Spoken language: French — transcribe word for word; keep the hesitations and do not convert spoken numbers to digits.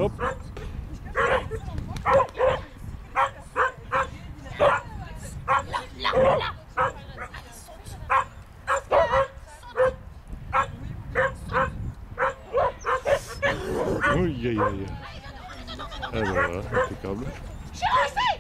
Hop. Oui, aïe, aïe. Ah bah voilà, impeccable.